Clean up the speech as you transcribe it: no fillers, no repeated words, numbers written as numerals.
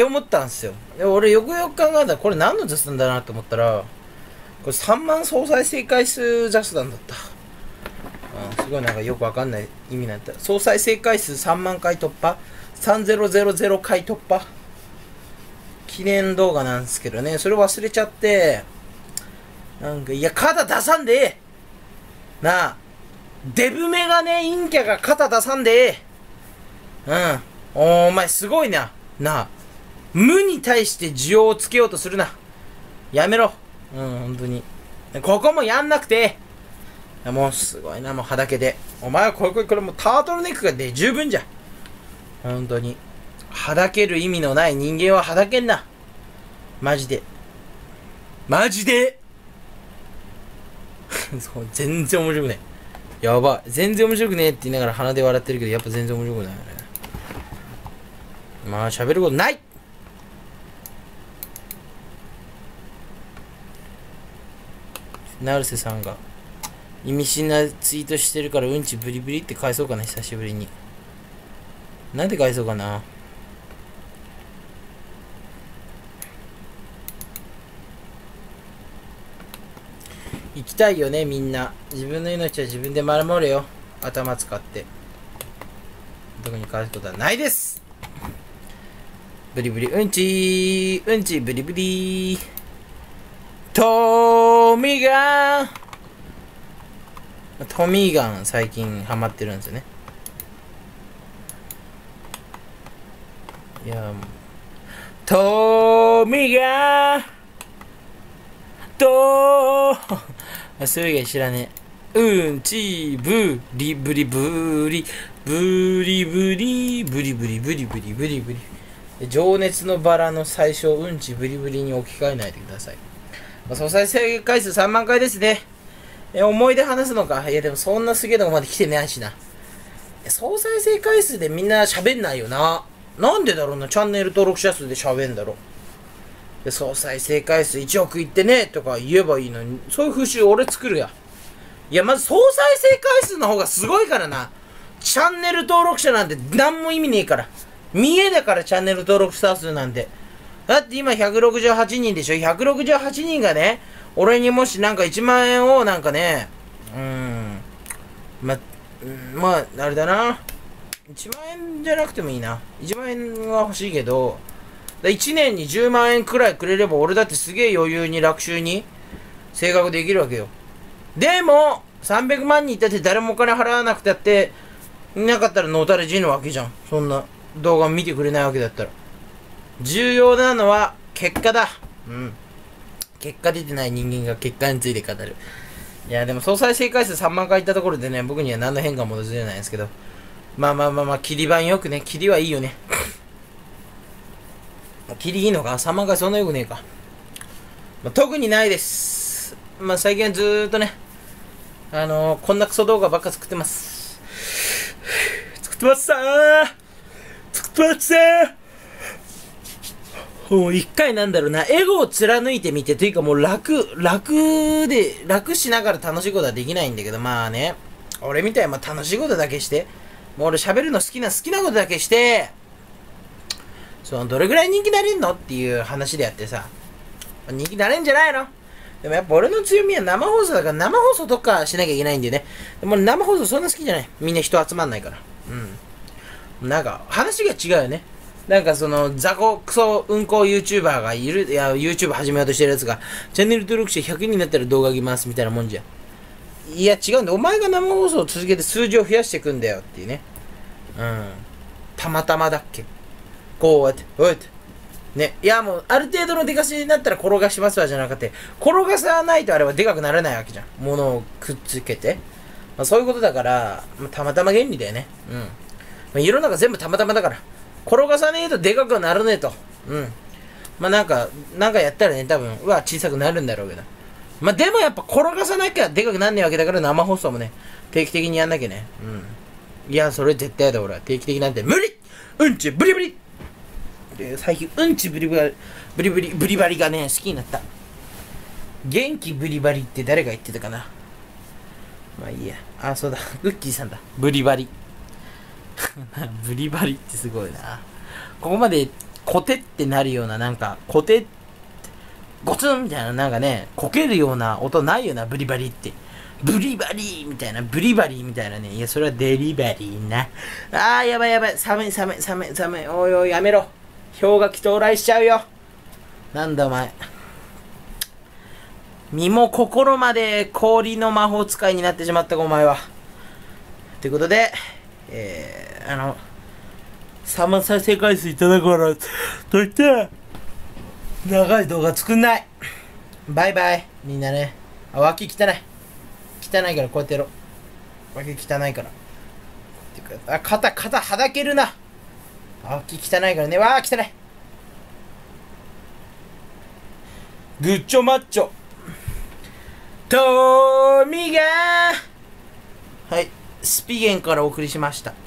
って思ったんですよ。で、俺よくよく考えたら、これ何の雑談だなと思ったら、これ3万総再生回数雑談だった。すごいなんかよくわかんない意味なんだった。総再生回数3万回突破 ?3000 回突破記念動画なんですけどね、それ忘れちゃって、なんか、いや、肩出さんでえなあ、デブメガネ陰キャが肩出さんでえお前すごいな。なあ、無に対して需要をつけようとするな。やめろ。本当に。ここもやんなくて。もうすごいな、もうはだけで。お前はこれもうタートルネックがで十分じゃ。本当に。はだける意味のない人間ははだけんな。マジで。マジでそう全然面白くねえ。やばい。全然面白くねえって言いながら鼻で笑ってるけど、やっぱ全然面白くないよね。まあ喋ることない。成瀬さんが意味深なツイートしてるからうんちブリブリって返そうかな、久しぶりに。なんで返そうかな。生きたいよね、みんな。自分の命は自分で守れよ。頭使って。特に返すことはないです。ブリブリうんちうんちブリブリトミーガントミーガン最近ハマってるんですよね。いやもうトミーガンとそれ以外知らねえ。うんちブリブリブリブリブリブリブリブリブリブリブリ。情熱のバラの最初うんちブリブリに置き換えないでください。総再生回数3万回ですね。思い出話すのか。いやでもそんなすげえのがまだ来てないしな。総再生回数でみんな喋んないよな。なんでだろうな。チャンネル登録者数で喋んだろ。で総再生回数1億いってねとか言えばいいのに、そういう風習俺作るや。いやまず総再生回数の方がすごいからな。チャンネル登録者なんて何も意味ねえから。見えだからチャンネル登録者数なんて。だって今168人でしょ。168人がね、俺にもしなんか1万円をなんかね、まあ、あれだな。1万円じゃなくてもいいな。1万円は欲しいけど、1年に10万円くらいくれれば俺だってすげえ余裕に楽勝に生活できるわけよ。でも、300万人いたって誰もお金払わなくたって、いなかったらのたれ死ぬわけじゃん。そんな動画見てくれないわけだったら。重要なのは結果だ。結果出てない人間が結果について語る。いやでも総再生回数3万回いったところでね、僕には何の変化も訪れないんですけど、まあ切り板よくね。切りはいいよね。切りいいのか ?3 万回そんなよくねえか。特にないです。最近はずーっとね、こんなクソ動画ばっか作ってます。作ってますもう一回なんだろうな、エゴを貫いてみて、というかもう楽しながら楽しいことはできないんだけど、まあね、俺みたいに楽しいことだけして、もう俺喋るの好きなことだけして、どれぐらい人気なれんのっていう話でやってさ、人気なれんじゃないの？でもやっぱ俺の強みは生放送だから、生放送とかしなきゃいけないんだよね。でも生放送そんな好きじゃない。みんな人集まんないから。なんか、話が違うよね。なんか雑魚クソうんこ YouTuber がいる、YouTube 始めようとしてるやつが、チャンネル登録者100人になったら動画来ますみたいなもんじゃん。いや、違うんだ。お前が生放送を続けて数字を増やしていくんだよっていうね。たまたまだっけ。こうやって、ね。いや、もう、ある程度のデカしになったら転がしますわじゃなくて、転がさないとあれはでかくならないわけじゃん。物をくっつけて。そういうことだから、たまたま原理だよね。世の中全部たまたまだから。転がさねえとでかくなるねえと。なんかやったらね、多分、小さくなるんだろうけど。でもやっぱ転がさなきゃでかくなんねえわけだから生放送もね、定期的にやんなきゃね。いや、それ絶対だ俺は。定期的なんて無理うんちブリブリで、最近うんちブリバリがね、好きになった。元気ブリバリって誰が言ってたかな。まあいいや。そうだ。ウッキーさんだ。ブリバリ。ブリバリってすごいな。ここまでコテってなるような、なんか、コテ、ゴツンみたいな、なんかね、こけるような音ないよな、ブリバリって。ブリバリーみたいな、ブリバリーみたいなね。いや、それはデリバリーな。あー、やばいやばい。寒い寒い寒い寒い。おいおい、やめろ。氷河期到来しちゃうよ。なんだお前。身も心まで氷の魔法使いになってしまったか、お前は。ということで、寒さ再生回数いただくから、といって、長い動画作んない。バイバイ。みんなね。あ、脇汚い。汚いからこうやってやろう。脇汚いから。てか、あ、肩はだけるな。脇汚いからね。わー、汚い。グッチョマッチョ。トミがはい、スピゲンからお送りしました。